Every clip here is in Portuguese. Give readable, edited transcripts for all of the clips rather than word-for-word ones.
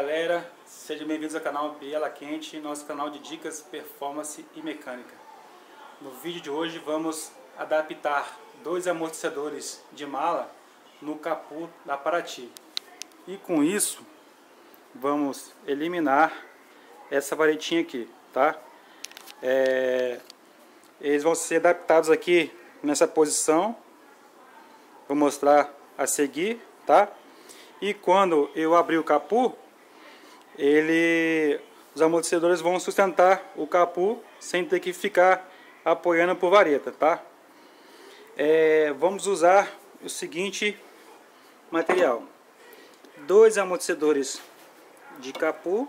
galera, sejam bem-vindos ao canal Biela Quente, nosso canal de dicas, performance e mecânica. No vídeo de hoje vamos adaptar dois amortecedores de mala no capô da Paraty. E com isso vamos eliminar essa varetinha aqui, tá? Eles vão ser adaptados aqui nessa posição, vou mostrar a seguir, tá? E quando eu abrir o capô, os amortecedores vão sustentar o capô sem ter que ficar apoiando por vareta, tá? Vamos usar o seguinte material: dois amortecedores de capô,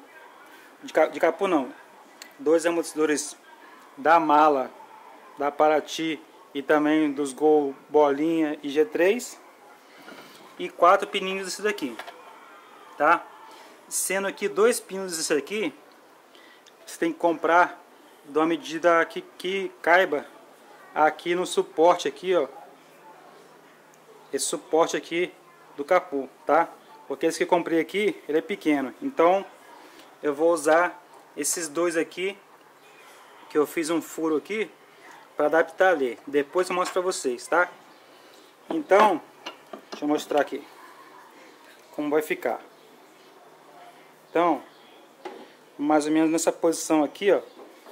dois amortecedores da mala da Paraty e também dos Gol Bolinha e G3 e 4 pininhos desse daqui, tá? Sendo aqui 2 pinos desse aqui, você tem que comprar de uma medida que caiba aqui no suporte aqui, ó. Esse suporte aqui do capô, tá? Porque esse que eu comprei aqui, ele é pequeno. Então eu vou usar esses dois aqui, que eu fiz um furo aqui para adaptar ali. Depois eu mostro para vocês, tá? Então, deixa eu mostrar aqui como vai ficar. Então, mais ou menos nessa posição aqui, ó,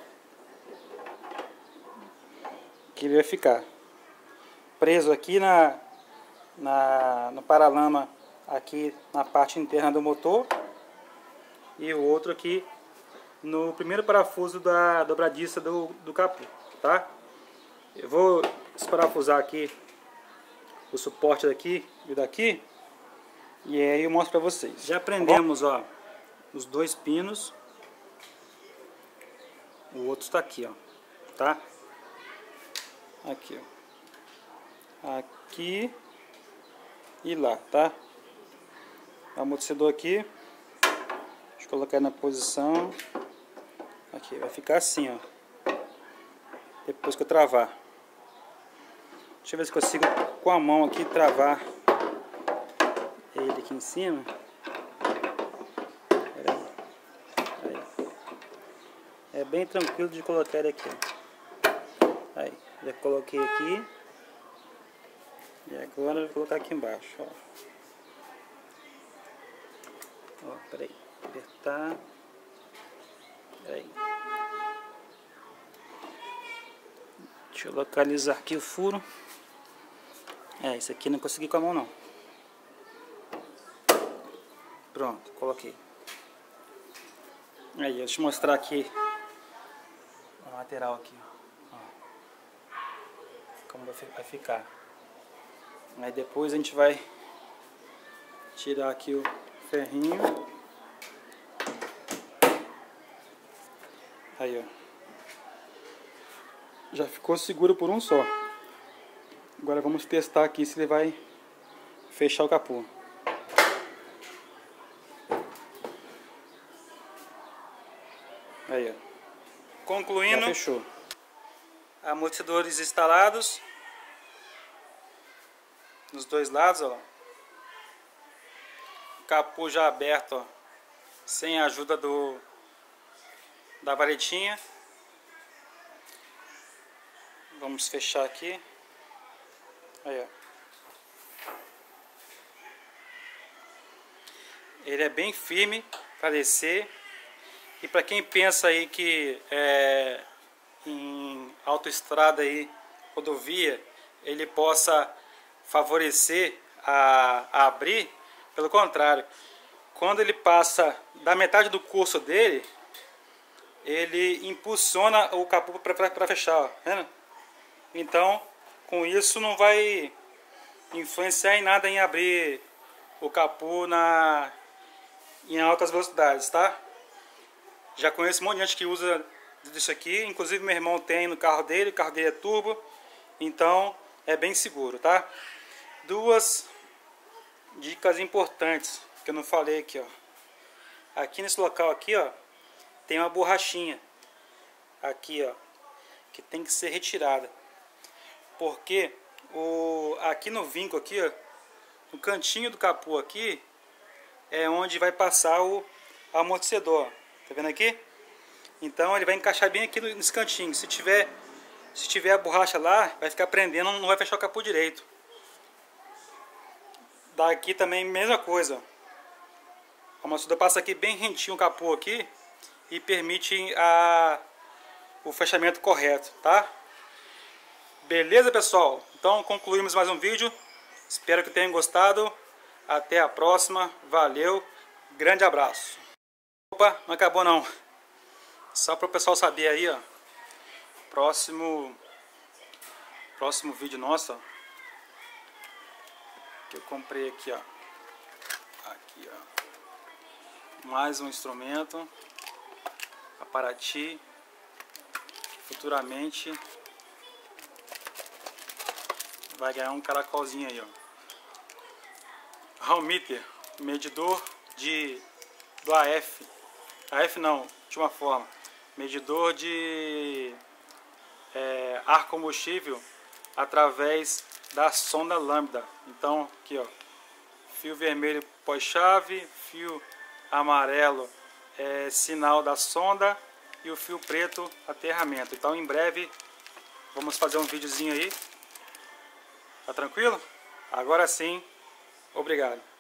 que ele vai ficar preso aqui no paralama, aqui na parte interna do motor, e o outro aqui no primeiro parafuso da dobradiça do capô, tá? Eu vou desparafusar aqui o suporte daqui e daqui, e aí eu mostro pra vocês. Já prendemos, ó, os dois pinos. O outro está aqui, ó, tá? Aqui, ó, aqui e lá, tá? Amortecedor aqui. Deixa eu colocar na posição. Aqui, vai ficar assim, ó, depois que eu travar. Deixa eu ver se consigo com a mão aqui travar ele aqui em cima. É bem tranquilo de colocar ele aqui. Aí, já coloquei aqui. E agora eu vou colocar aqui embaixo, ó. Ó, peraí, apertar. Peraí. Deixa eu localizar aqui o furo. Esse aqui não consegui com a mão não. Pronto, coloquei. Aí, deixa eu mostrar aqui a lateral aqui, ó, como vai ficar. Aí depois a gente vai tirar aqui o ferrinho. Aí, ó, já ficou seguro por um só. Agora vamos testar aqui se ele vai fechar o capô. Aí, ó. Concluindo, já fechou. Amortecedores instalados nos dois lados, ó. Capô já aberto, ó, sem a ajuda da varetinha. Vamos fechar aqui. Aí, ó. Ele é bem firme para descer. E para quem pensa aí que em autoestrada aí, rodovia, ele possa favorecer a abrir, pelo contrário, quando ele passa da metade do curso dele, ele impulsiona o capô para fechar, ó, vendo? Então, com isso não vai influenciar em nada em abrir o capô em altas velocidades, tá? Já conheço um monte de gente que usa disso aqui, inclusive meu irmão tem no carro dele, o carro dele é turbo, então é bem seguro, tá? Duas dicas importantes que eu não falei aqui, ó. Aqui nesse local aqui, ó, tem uma borrachinha aqui, ó, que tem que ser retirada, porque aqui no vinco aqui, ó, no cantinho do capô aqui é onde vai passar amortecedor, tá vendo aqui? Então ele vai encaixar bem aqui nesse cantinho. Se tiver a borracha lá, vai ficar prendendo, não vai fechar o capô direito. Daqui também mesma coisa. O amortecedor passa aqui bem rentinho o capô aqui e permite o fechamento correto, tá? Beleza, pessoal? Então concluímos mais um vídeo. Espero que tenham gostado. Até a próxima. Valeu. Grande abraço. Opa, não acabou não. Só para o pessoal saber aí, ó. Próximo vídeo nosso, ó, que eu comprei aqui, ó. Aqui, ó. Mais um instrumento. A Paraty. Futuramente vai ganhar um caracolzinho aí, ó. Raummeter, medidor do AF. AF não, de uma forma. Medidor de ar combustível através da sonda lambda. Então, aqui, ó. Fio vermelho pós-chave, fio amarelo sinal da sonda e o fio preto aterramento. Então em breve vamos fazer um videozinho aí. Tá tranquilo? Agora sim, obrigado.